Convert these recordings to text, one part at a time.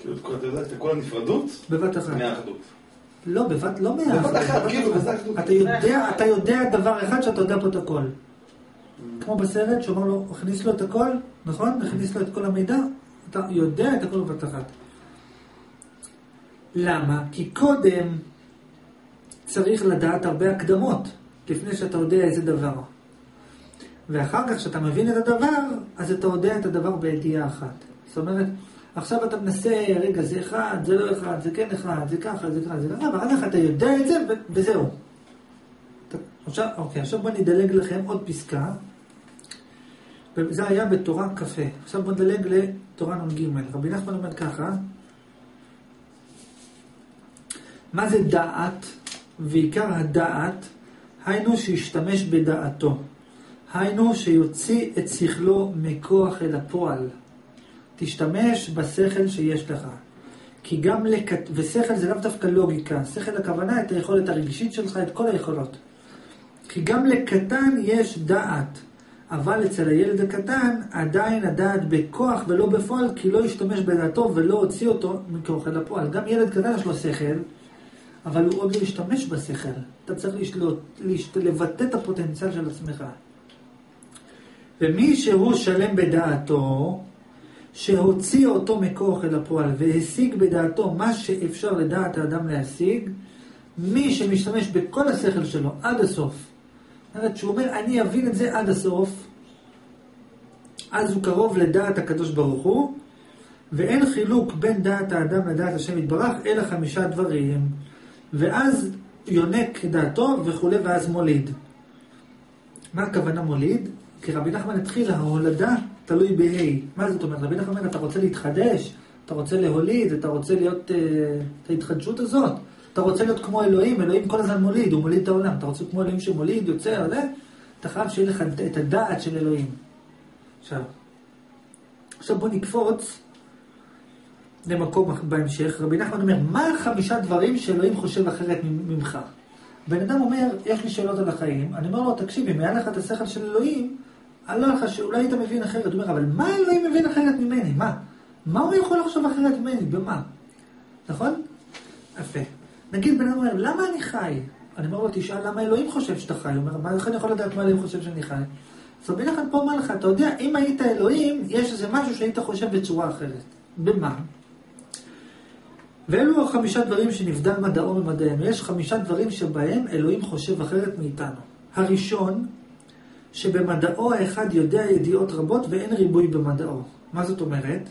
כאילו, אתה יודע, את כל הנפרדות? בבת אחת. מהאחדות. לא, לא בבת אחת, כאילו, וזה אחדות. אתה יודע דבר אחד שאתה יודע פה את הכל. כמו בסרט שאומר לו, הכניס לו את הכל, נכון? הכניס לו את כל המידע, אתה יודע את הכל בבת אחת. למה? כי קודם צריך לדעת הרבה הקדמות, לפני שאתה יודע איזה דבר. ואחר כך שאתה מבין את הדבר, אז אתה יודע את הדבר בידיעה אחת. זאת אומרת, עכשיו אתה מנסה, רגע, זה אחד, זה לא אחד, זה כן אחד, זה ככה, זה ככה, זה ככה, ואחר כך אתה יודע את זה, וזהו. עכשיו בוא נדלג לכם עוד פסקה. וזה היה בתורה קפה. עכשיו בוא נדלג לתורה נ"ג. רבי נחמן אומר ככה, מה זה דעת? ועיקר הדעת, היינו שישתמש בדעתו. היינו שיוציא את שכלו מכוח אל הפועל. תשתמש בשכל שיש לך. כי גם ושכל זה לאו דווקא לוגיקה. שכל הכוונה את היכולת הרגשית שלך, את כל היכולות. כי גם לקטן יש דעת. אבל אצל הילד הקטן עדיין הדעת בכוח ולא בפועל, כי לא ישתמש בדעתו ולא הוציא אותו מכוח אל הפועל. גם ילד קטן יש לו שכל, אבל הוא עוד לא ישתמש בשכל. אתה צריך לבטא את הפוטנציאל של עצמך. ומי שהוא שלם בדעתו, שהוציא אותו מכוח אל הפועל והשיג בדעתו מה שאפשר לדעת האדם להשיג, מי שמשתמש בכל השכל שלו עד הסוף, זאת אומרת שהוא אומר אני אבין את זה עד הסוף, אז הוא קרוב לדעת הקדוש ברוך הוא, ואין חילוק בין דעת האדם לדעת השם יתברך אלא 5 דברים, ואז יונק דעתו וכו', ואז מוליד. מה הכוונה מוליד? כי רבי נחמן התחיל, ההולדה תלוי בהי. מה זאת אומרת? רבי נחמן אומר, אתה רוצה להתחדש, אתה רוצה להוליד, אתה רוצה להיות את ההתחדשות הזאת, אתה רוצה להיות כמו אלוהים, אלוהים כל הזמן מוליד, הוא מוליד את העולם, אתה רוצה כמו אלוהים שמוליד, יוצא, אתה חייב שיהיה לך את הדעת של אלוהים. עכשיו בוא נקפוץ למקום בהמשך. רבי נחמן אומר, מה 5 דברים שאלוהים חושב אחרת ממך? בן אדם אומר, יש לי שאלות על החיים, אני אומר לו, תקשיב, אם היה לך את השכל של אלוהים, אני לא לך שאולי היית מבין אחרת. הוא אומר, אבל מה אלוהים מבין אחרת ממני? מה הוא יכול לחשוב אחרת ממני? במה? נכון? יפה. נגיד בן אדם אומר, למה אני חי? אני אומר לו, תשאל למה אלוהים חושב שאתה חי. הוא אומר, מה אני יכול לדעת מה אלוהים חושב שאני חי? אז רבי נחמן פה אומר לך, אתה יודע, אם היית אלוהים, יש איזה משהו שהיית חושב בצורה אחרת. במה? ואלו 5 דברים שנבדל מדעו ממדענו. יש 5 דברים שבהם אלוהים חושב אחרת מאיתנו. הראשון, שבמדעו האחד יודע ידיעות רבות ואין ריבוי במדעו. מה זאת אומרת?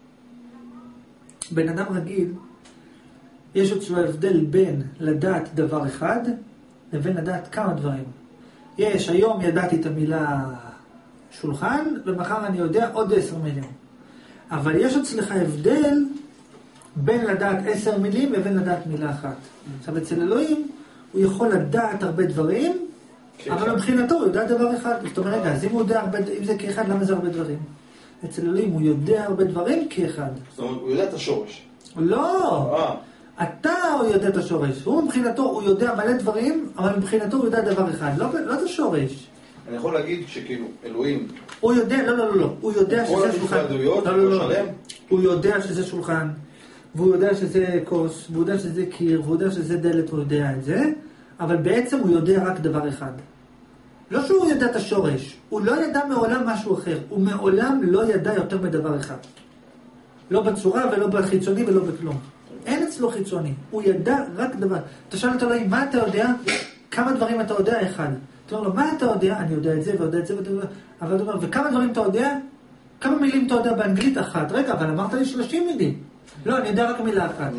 בן אדם רגיל, יש עוד הבדל בין לדעת דבר אחד לבין לדעת כמה דברים. יש, היום ידעתי את המילה שולחן, ומחר אני יודע עוד 10 מילים. אבל יש אצלך הבדל בין לדעת 10 מילים לבין לדעת מילה אחת. עכשיו אצל אלוהים הוא יכול לדעת הרבה דברים, אבל מבחינתו הוא יודע דבר אחד. זאת אומרת, רגע, אז אם זה כאחד, למה זה הרבה דברים? אצל אלוהים הוא יודע הרבה דברים כאחד. זאת אומרת, הוא יודע את השורש. לא! אתה הוא יודע את השורש. הוא מבחינתו, הוא יודע מלא דברים, אבל מבחינתו הוא יודע דבר אחד. לא את השורש. אני יכול להגיד שכאילו, אלוהים... הוא יודע, לא. הוא יודע שזה שולחן. לא. הוא יודע שזה שולחן. והוא יודע שזה כוס, והוא יודע שזה קיר, והוא יודע שזה דלת, הוא יודע את זה, אבל בעצם הוא יודע רק דבר אחד. לא שהוא ידע את השורש, הוא לא ידע מעולם משהו אחר, הוא מעולם לא ידע יותר מדבר אחד. לא בצורה ולא בחיצוני ולא בכלום. אין אצלו חיצוני, הוא ידע רק דבר. אתה שואל את אלוהים, מה אתה יודע? כמה דברים אתה יודע? אחד. אתה אומר לו, מה אתה יודע? אני יודע את זה ויודע את זה, אבל אתה אומר, וכמה דברים אתה יודע? כמה מילים אתה יודע באנגלית? 1. רגע, אבל אמרת לי 30 מילים. לא, אני יודע רק מילה אחת.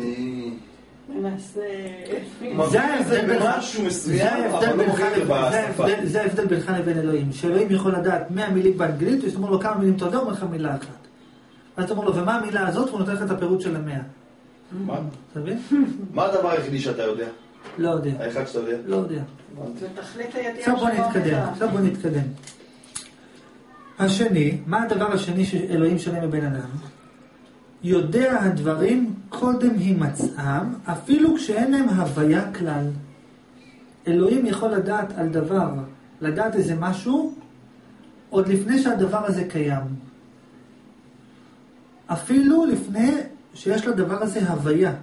זה ההבדל בינך לבין אלוהים. שאלוהים יכול לדעת 100 מילים באנגלית, ואתה אומר לו כמה מילים אתה יודע, הוא אומר לך מילה אחת. אז אתה אומר לו, ומה המילה הזאת? והוא נותן לך את הפירוט של 100. מה? אתה מבין? מה הדבר היחידי שאתה יודע? לא יודע. האחד שאתה יודע? לא יודע. עכשיו בוא נתקדם. השני, מה הדבר השני שאלוהים שונה מבן אדם? יודע הדברים קודם הימצאם, אפילו כשאין להם הוויה כלל. אלוהים יכול לדעת על דבר, לדעת איזה משהו, עוד לפני שהדבר הזה קיים. אפילו לפני שיש לדבר הזה הוויה.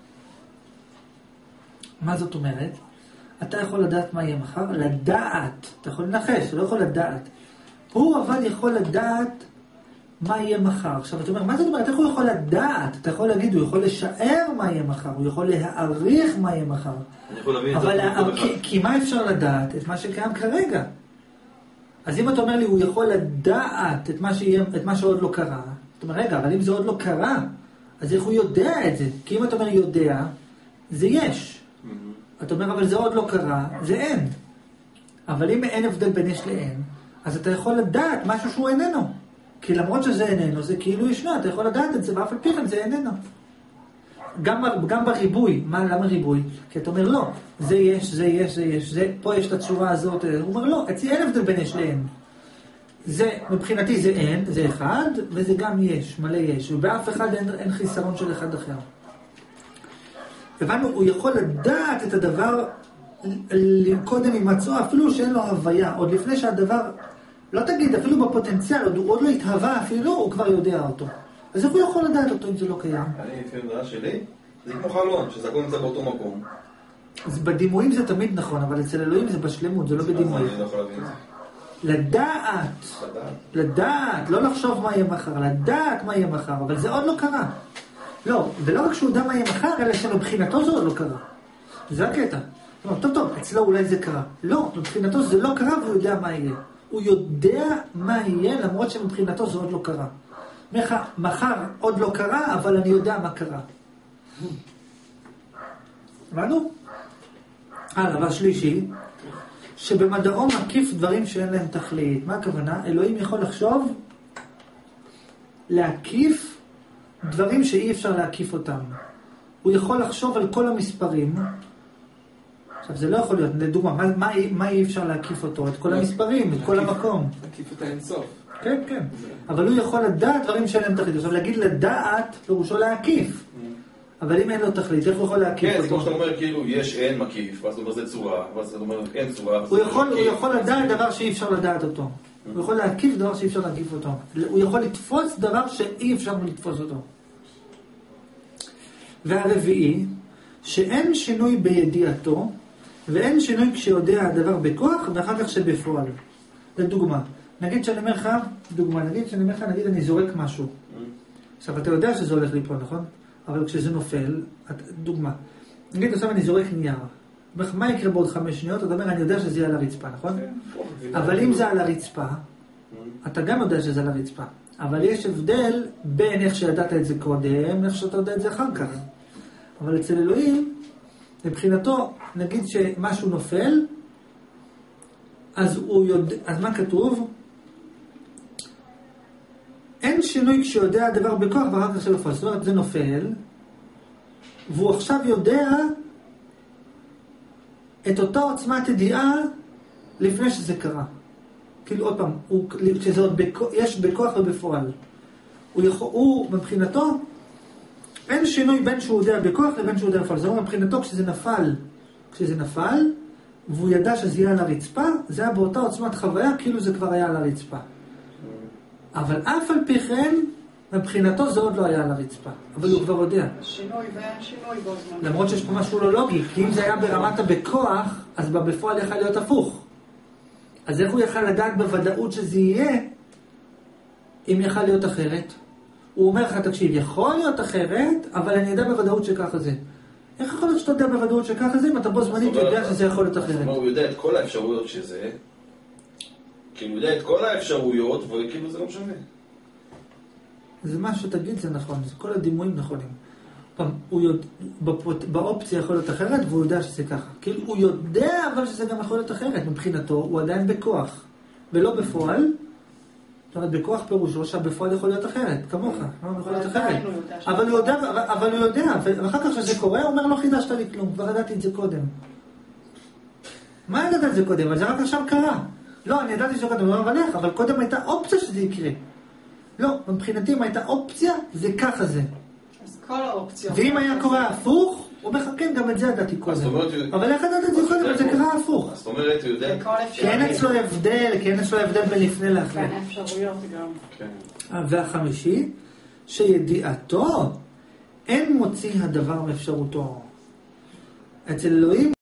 מה זאת אומרת? אתה יכול לדעת מה יהיה מחר, לדעת, אתה יכול לנחש, אתה לא יכול לדעת. הוא אבל יכול לדעת מה יהיה מחר. עכשיו אתה אומר, מה זאת אומרת? איך הוא יכול לדעת? אתה יכול להגיד, הוא יכול לשער מה יהיה מחר, הוא יכול להעריך מה יהיה מחר. אני יכול להבין את אבל זה. כי מה אפשר לדעת? את מה שקיים כרגע. אז אם אתה אומר לי, הוא יכול לדעת את מה שעוד לא קרה, אתה אומר, רגע, אבל אם זה עוד לא קרה, אז איך הוא יודע את זה? כי אם אתה אומר יודע, זה יש. אתה אומר, אבל זה עוד לא קרה, זה אין. אבל אם אין הבדל בין יש לאין, אז אתה יכול לדעת משהו שהוא איננו. כי למרות שזה איננו, זה כאילו ישנו, אתה יכול לדעת את זה, ואף על פי כן זה איננו. גם בריבוי. למה ריבוי? כי אתה אומר, לא, זה יש, זה יש, זה יש, פה יש את הצורה הזאת. הוא אומר, לא, אצלי אין הבדל בין יש לאין. זה, מבחינתי זה אין, זה אחד, וזה גם יש, מלא יש. ובאף אחד אין חיסרון של אחד אחר. הבנו, הוא יכול לדעת את הדבר קודם הימצאו, אפילו שאין לו הוויה, עוד לפני שהדבר, לא תגיד, אפילו בפוטנציאל, עוד לא התהווה אפילו, הוא כבר יודע אותו. אז איך הוא יכול לדעת אותו אם זה לא קיים? אני, לפי המדעה שלי, זה כמו חלון, שזה הכל נמצא באותו מקום. אז בדימויים זה תמיד נכון, אבל אצל אלוהים זה בשלמות, זה לא בדימויים. אני לא יכול להבין את זה. לדעת, לא לחשוב מה יהיה מחר, לדעת מה יהיה מחר, אבל זה עוד לא קרה. לא, ולא רק שהוא יודע מה יהיה מחר, אלא שמבחינתו זה עוד לא קרה. זה הקטע. טוב, אצלו אולי זה קרה. לא, מבחינתו זה לא קרה והוא יודע מה יהיה. הוא יודע מה יהיה למרות שמבחינתו זה עוד לא קרה. מחר עוד לא קרה, אבל אני יודע מה קרה. הבנו? דבר שלישי, שבמדעו מקיף דברים שאין להם תכלית. מה הכוונה? אלוהים יכול לחשוב, להקיף דברים שאי אפשר להקיף אותם. הוא יכול לחשוב על כל המספרים. עכשיו זה לא יכול להיות, לדוגמה, מה אי אפשר להקיף אותו? את כל המספרים, את כל המקום. להקיף את האינסוף. כן, כן. אבל הוא יכול לדעת דברים שאין להם תכלית. עכשיו להגיד לדעת, פירושו להקיף. אבל אם אין לו תכלית, איך הוא יכול להקיף אותו? כן, זה כמו שאתה אומר, כאילו, יש אין מקיף, ואז אתה אומר זה צורה, ואז אתה אומר אין צורה. הוא יכול לדעת דבר שאי אפשר לדעת אותו. הוא יכול להקיף דבר שאי אפשר להקיף אותו. הוא יכול לתפוס דבר שאי אפשר לתפוס אותו. והרביעי, שאין שינוי בידיעתו, ואין שינוי כשיודע הדבר בכוח, ואחר כך שבפועל. לדוגמה, נגיד שאני אומר לך, נגיד אני זורק משהו. עכשיו, אתה יודע שזה הולך ליפול, נכון? אבל כשזה נופל, דוגמה, נגיד עכשיו אני זורק נייר. מה יקרה בעוד 5 שניות? אתה אומר, אני יודע שזה יהיה על הרצפה, נכון? אבל אם זה על הרצפה, אתה גם יודע שזה על הרצפה. אבל יש הבדל בין איך שידעת את זה קודם, איך שאתה יודע את זה אחר כך. אבל אצל אלוהים, מבחינתו, נגיד שמשהו נופל, אז מה כתוב? אין שינוי כשיודע הדבר בכוח ואחר כך שבפועל. זאת אומרת, זה נופל, והוא עכשיו יודע את אותה עוצמת ידיעה לפני שזה קרה. כאילו עוד פעם, כשזה עוד יש בכוח ובפועל. הוא מבחינתו, אין שינוי בין שהוא יודע בכוח לבין שהוא יודע בפועל. זאת אומרת, מבחינתו כשזה נפל, והוא ידע שזה יהיה על הרצפה, זה היה באותה עוצמת חוויה, כאילו זה כבר היה על הרצפה. אבל אף על פי כן, מבחינתו זה עוד לא היה על הרצפה. אבל הוא כבר יודע. שינוי ואין שינוי בו זמן. למרות שיש פה משהו לא לוגי, כי אם זה היה ברמת הבכוח, אז בפועל יכל להיות הפוך. אז איך הוא יכל לדעת בוודאות שזה יהיה, אם יכל להיות אחרת? הוא אומר לך, תקשיב, יכול להיות אחרת, אבל אני יודע בוודאות שככה זה. איך יכול להיות שאתה יודע בוודאות שככה זה, אם אתה בו זמנית יודע שזה יכול להיות אחרת? זאת אומרת, הוא יודע את כל האפשרויות שזה, כאילו הוא יודע את כל האפשרויות, וכאילו זה לא משנה. זה מה שתגיד זה נכון, זה כל הדימויים נכונים. באופציה יכול להיות אחרת, והוא יודע שזה ככה. כאילו הוא יודע אבל שזה גם יכול להיות אחרת. מבחינתו הוא עדיין בכוח, ולא בפועל. זאת אומרת, בכוח פירושו שהבפועל יכול להיות אחרת, כמוך. יכול להיות אחרת. אבל הוא יודע, ואחר כך שזה קורה, הוא אומר, לא חידשת לי כלום, כבר ידעתי את זה קודם. מה ידעת את זה קודם? אבל זה רק עכשיו קרה. לא, אני ידעתי שזה קודם, אבל איך? אבל קודם הייתה אופציה שזה יקרה. לא, מבחינתי אם הייתה אופציה, זה ככה זה. אז כל האופציות. ואם היה קורה הפוך, הוא אומר, כן, גם את זה ידעתי קודם. אבל איך ידעת את זה קודם? אבל זה קרה הפוך. זאת אומרת, הוא יודע... כי אין אצלו הבדל בין לפני לאחרי. כן, אפשרויות גם. והחמישי, שידיעתו אין מוציא הדבר מאפשרותו. אצל אלוהים